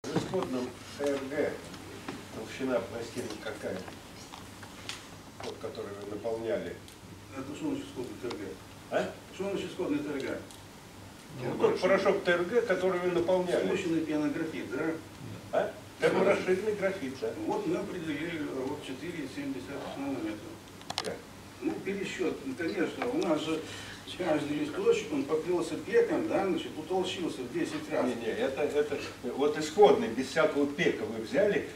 В исходном ТРГ толщина пластины какая? Вот, который вы наполняли. Это что значит исходный ТРГ? А? Что значит исходный ТРГ? Ну, тот порошок ТРГ, который вы наполняли. Смоченный пенографит, да? А? Терморасширенный графит, да? Вот мы определили вот 4,7 нанометра. Да. Ну, пересчет, конечно, у нас же каждый листочек, он покрылся пеком, да, значит, утолщился в 10 раз. Не, это вот исходный, без всякого пека вы взяли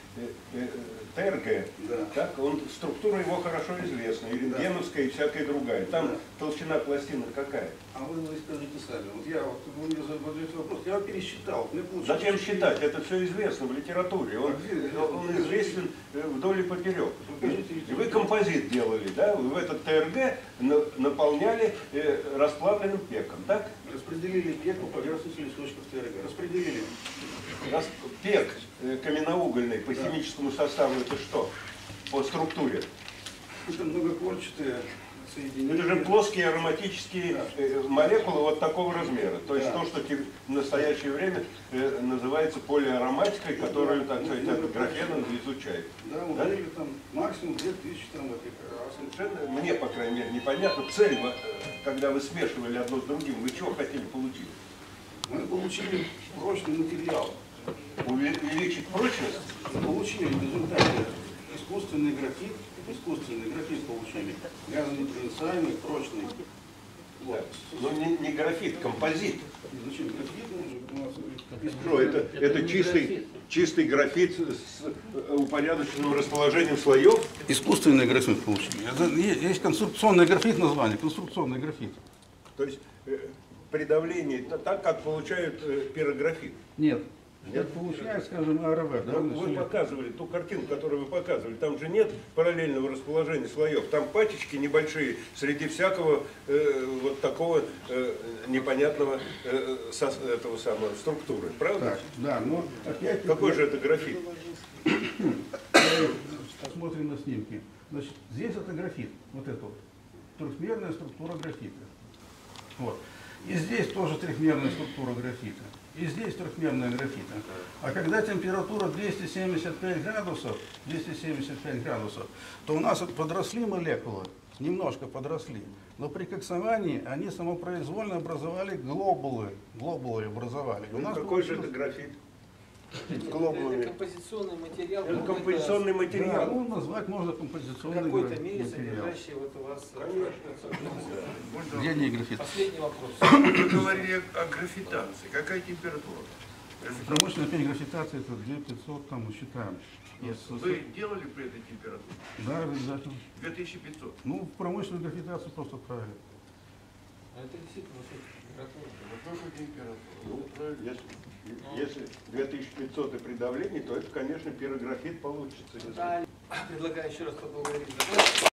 ТРГ, Да. так, структура его хорошо известна, и рентгеновская, и всякая другая. Там толщина пластины какая? А вы скажите сами, вот я вот, вы мне задаете вопрос, я пересчитал. Мне получилось, Зачем считать? Это все известно в литературе. Он известен вдоль и поперек. И вы композит делали, да? Вы в этот ТРГ наполняли расплавленным пеком, так? Распределили пек по поверхности листочков ТРГ. Распределили. Пек каменноугольный по химическому составу это что? По структуре? Это многокольчатые соединения. Это же плоские ароматические молекулы вот такого размера. То есть то, что в настоящее время называется полиароматикой, которую, так сказать, графеном изучает. Да, ударили там максимум 2000 там этих. Совершенно, мне, по крайней мере, непонятно. Цель, когда вы смешивали одно с другим, вы чего хотели получить? Мы получили прочный материал. Увеличить прочность? Получили в результате искусственный графит получили. Газонепроницаемый, прочный. Вот. Но не графит, композит. Зачем графит? Он же у нас Что, это чистый графит с упорядоченным расположением слоев? искусственный графит получили. Есть конструкционный графит название, конструкционный графит. То есть при давлении, так как получают пирографит? Нет. Это получается, скажем, АРВ. Да? Вы показывали ту картинку, которую вы показывали, там же нет параллельного расположения слоев, там пачечки небольшие среди всякого вот такого непонятного этого самого структуры, правда? Так, да, но опять... Какой же это графит? Посмотрим на снимки. Значит, здесь это графит, вот это вот, трехмерная структура графита. Вот. И здесь тоже трехмерная структура графита. И здесь трехмерная графита. А когда температура 275 градусов, то у нас подросли молекулы, немножко подросли. Но при коксовании они самопроизвольно образовали глобулы. Глобулы образовали. У нас какой же это графит? Это композиционный материал. Это композиционный материал. Да, ну, назвать можно композиционный В какой-то мере материал. содержащий вот у вас... Где не графит? Последний вопрос. Вы говорили о графитации. Какая температура? Промышленная пень графитации это 2500, там мы считаем. Вы делали при этой температуре? Да, обязательно. 2500. Ну, в промышленную графитацию просто отправили. Это действительно температура? Ну, правильно. Если 2500 и при давлении, то это, конечно, пирографит получится. да. Предлагаю еще раз поблагодарить за